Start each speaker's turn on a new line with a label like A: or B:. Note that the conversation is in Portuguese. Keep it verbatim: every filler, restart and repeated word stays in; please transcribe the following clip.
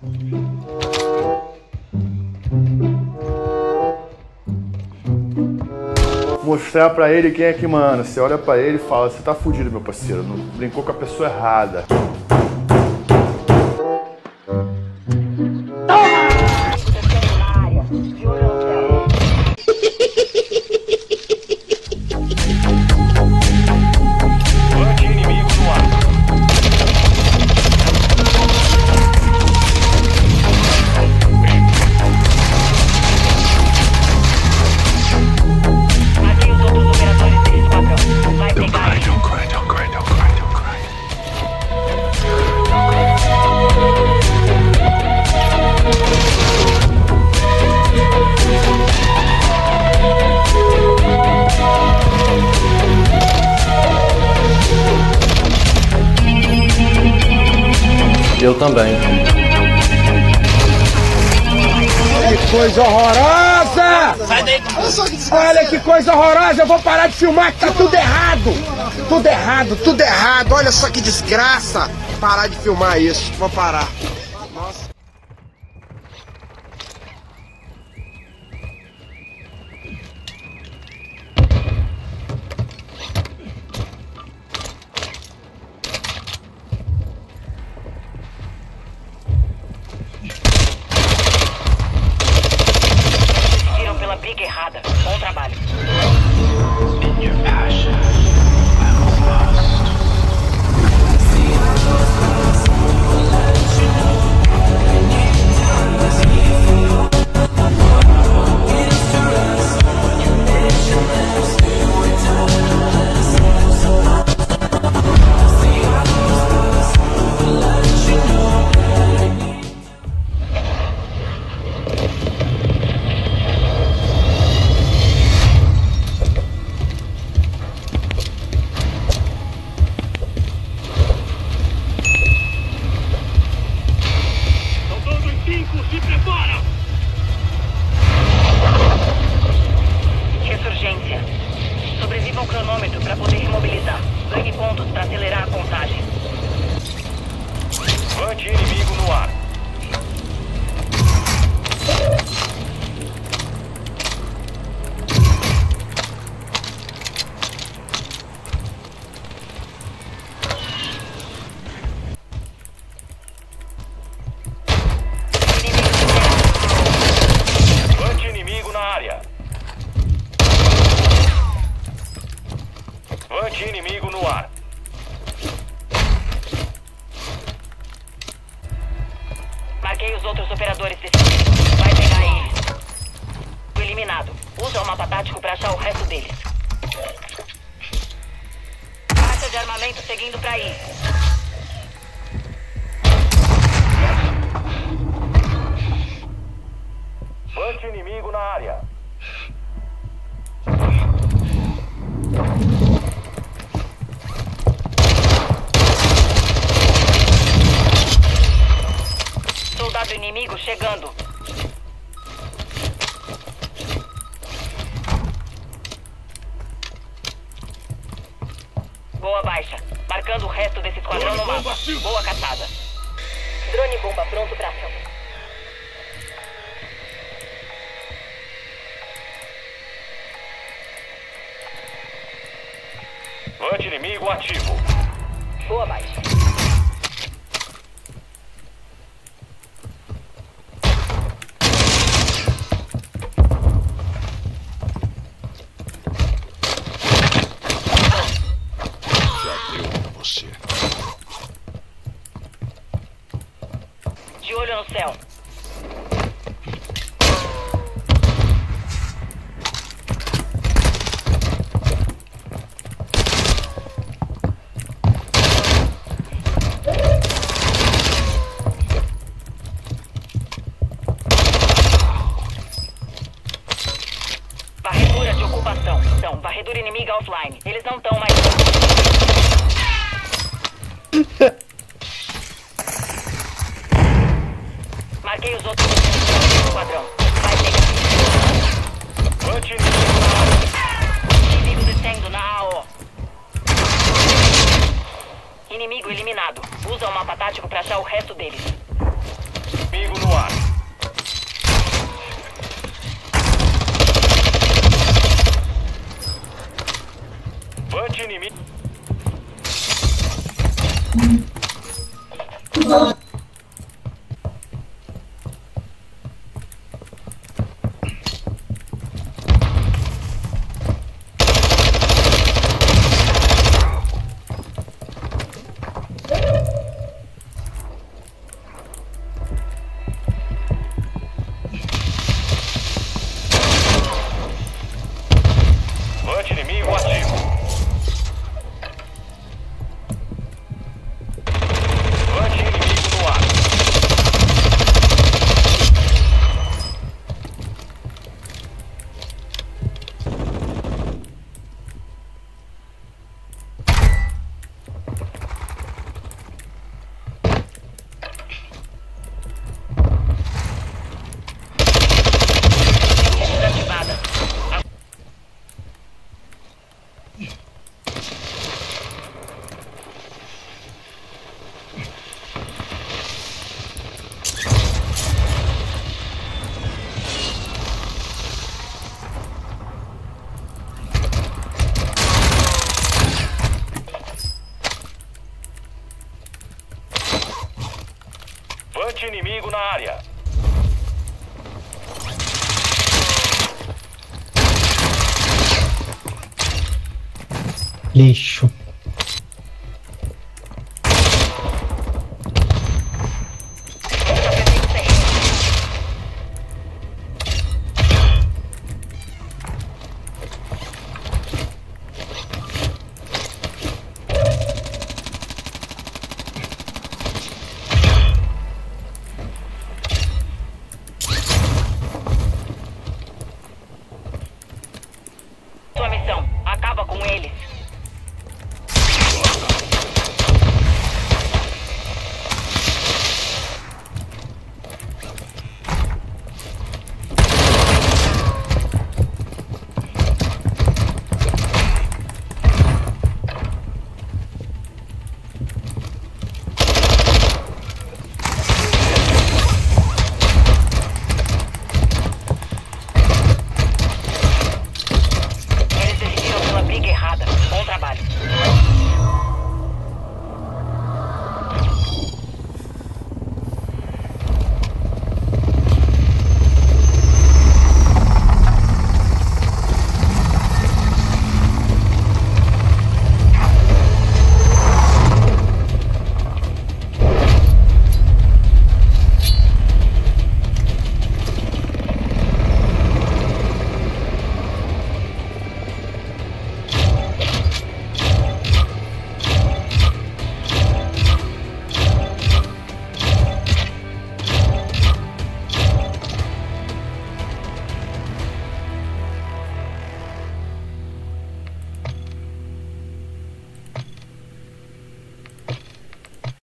A: Mostrar pra ele quem é que manda. Você olha pra ele e fala, você tá fudido, meu parceiro. Não brincou com a pessoa errada.
B: Eu também.
C: Que coisa horrorosa!
D: Sai daí!
C: Olha que coisa horrorosa! Eu vou parar de filmar que tá tudo errado! Tudo errado, tudo errado! Olha só que desgraça! Parar de filmar isso, vou parar. Nossa.
D: Briga errada. Bom trabalho.
E: Se prepara!
D: Ressurgência. Sobreviva ao cronômetro para poder imobilizar. Ganhe pontos para acelerar a contagem.
E: Mande inimigo no ar. Levante inimigo no ar.
D: Marquei os outros operadores desse tipo. Vai pegar eles. Eliminado. Usa o mapa tático para achar o resto deles. Caixa de armamento seguindo para aí.
E: Levante inimigo na área.
D: Soldado inimigo chegando. Boa baixa. Marcando o resto desse esquadrão no mapa. Boa caçada. Drone bomba pronto pra ação.
E: Levante inimigo ativo.
D: Boa baixa. De olho no céu. Varredura de ocupação. Então, varredura inimiga offline. Eles não estão mais... Marquei os outros do esquadrão. Vai pegar.
E: Levante inimigo na área.
D: Inimigo descendo na A O. Inimigo eliminado. Usa o mapa tático para achar o resto deles.
E: inimigo na área.
B: Lixo.